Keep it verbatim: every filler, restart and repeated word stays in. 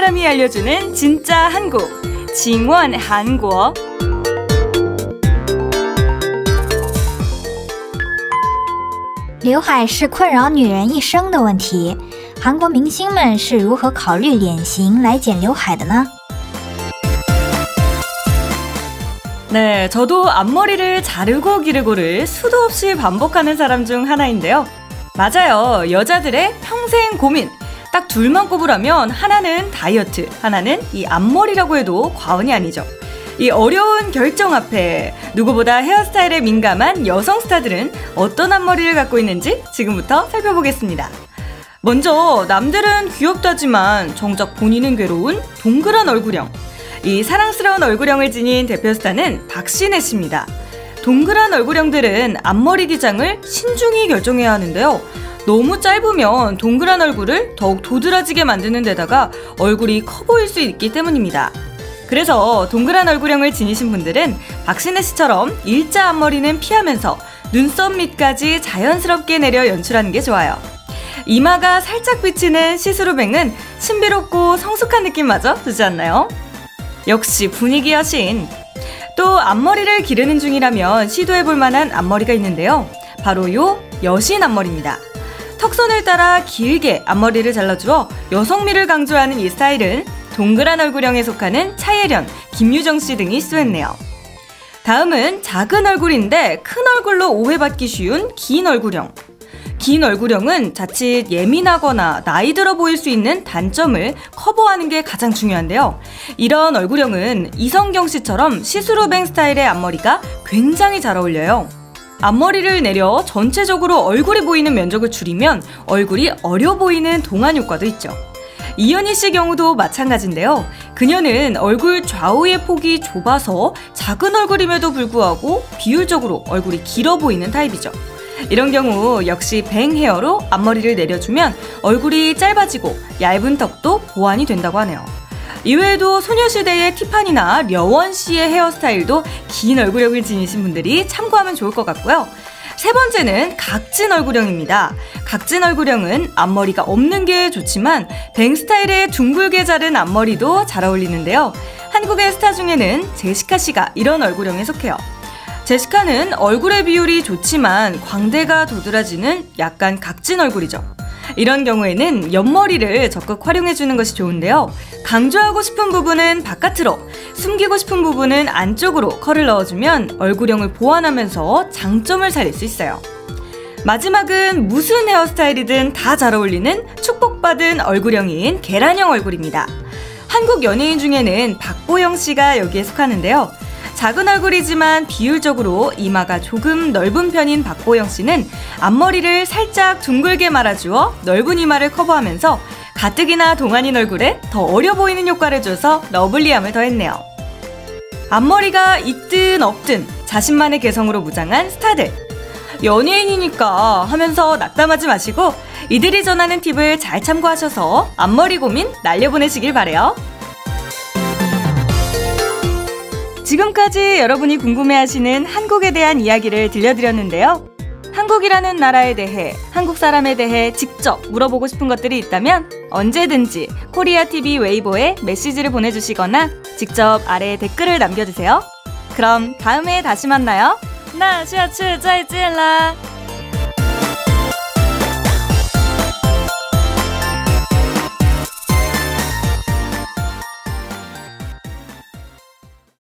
사람이 알려주는 진짜 한국, 징원 한국어. 刘海是困扰女人一生的问题，韩国明星们是如何考虑脸型来剪刘海的呢？ 네, 저도 앞머리를 자르고 기르고를 수도 없이 반복하는 사람 중 하나인데요. 맞아요, 여자들의 평생 고민. 딱 둘만 꼽으라면 하나는 다이어트, 하나는 이 앞머리라고 해도 과언이 아니죠. 이 어려운 결정 앞에 누구보다 헤어스타일에 민감한 여성 스타들은 어떤 앞머리를 갖고 있는지 지금부터 살펴보겠습니다. 먼저 남들은 귀엽다지만 정작 본인은 괴로운 동그란 얼굴형. 이 사랑스러운 얼굴형을 지닌 대표 스타는 박신혜 씨입니다. 동그란 얼굴형들은 앞머리 기장을 신중히 결정해야 하는데요. 너무 짧으면 동그란 얼굴을 더욱 도드라지게 만드는 데다가 얼굴이 커 보일 수 있기 때문입니다. 그래서 동그란 얼굴형을 지니신 분들은 박신혜 씨처럼 일자 앞머리는 피하면서 눈썹 밑까지 자연스럽게 내려 연출하는 게 좋아요. 이마가 살짝 비치는 시스루뱅은 신비롭고 성숙한 느낌마저 주지 않나요? 역시 분위기 여신. 또 앞머리를 기르는 중이라면 시도해볼 만한 앞머리가 있는데요. 바로 요 여신 앞머리입니다. 턱선을 따라 길게 앞머리를 잘라주어 여성미를 강조하는 이 스타일은 동그란 얼굴형에 속하는 차예련, 김유정 씨 등이 시도했네요. 다음은 작은 얼굴인데 큰 얼굴로 오해받기 쉬운 긴 얼굴형. 긴 얼굴형은 자칫 예민하거나 나이 들어 보일 수 있는 단점을 커버하는 게 가장 중요한데요. 이런 얼굴형은 이성경 씨처럼 시스루뱅 스타일의 앞머리가 굉장히 잘 어울려요. 앞머리를 내려 전체적으로 얼굴이 보이는 면적을 줄이면 얼굴이 어려 보이는 동안 효과도 있죠. 이현희 씨 경우도 마찬가지인데요. 그녀는 얼굴 좌우의 폭이 좁아서 작은 얼굴임에도 불구하고 비율적으로 얼굴이 길어 보이는 타입이죠. 이런 경우 역시 뱅 헤어로 앞머리를 내려주면 얼굴이 짧아지고 얇은 턱도 보완이 된다고 하네요. 이외에도 소녀시대의 티파니나 려원 씨의 헤어스타일도 긴 얼굴형을 지니신 분들이 참고하면 좋을 것 같고요. 세 번째는 각진 얼굴형입니다. 각진 얼굴형은 앞머리가 없는 게 좋지만 뱅 스타일의 둥글게 자른 앞머리도 잘 어울리는데요. 한국의 스타 중에는 제시카 씨가 이런 얼굴형에 속해요. 제시카는 얼굴의 비율이 좋지만 광대가 도드라지는 약간 각진 얼굴이죠. 이런 경우에는 옆머리를 적극 활용해주는 것이 좋은데요. 강조하고 싶은 부분은 바깥으로, 숨기고 싶은 부분은 안쪽으로 컬을 넣어주면 얼굴형을 보완하면서 장점을 살릴 수 있어요. 마지막은 무슨 헤어스타일이든 다 잘 어울리는 축복받은 얼굴형인 계란형 얼굴입니다. 한국 연예인 중에는 박보영 씨가 여기에 속하는데요. 작은 얼굴이지만 비율적으로 이마가 조금 넓은 편인 박보영 씨는 앞머리를 살짝 둥글게 말아주어 넓은 이마를 커버하면서 가뜩이나 동안인 얼굴에 더 어려 보이는 효과를 줘서 러블리함을 더했네요. 앞머리가 있든 없든 자신만의 개성으로 무장한 스타들. 연예인이니까 하면서 낙담하지 마시고 이들이 전하는 팁을 잘 참고하셔서 앞머리 고민 날려보내시길 바래요. 지금까지 여러분이 궁금해하시는 한국에 대한 이야기를 들려드렸는데요. 한국이라는 나라에 대해, 한국 사람에 대해 직접 물어보고 싶은 것들이 있다면 언제든지 코리아티비 웨이보에 메시지를 보내주시거나 직접 아래에 댓글을 남겨주세요. 그럼 다음에 다시 만나요. 나下次再见啦。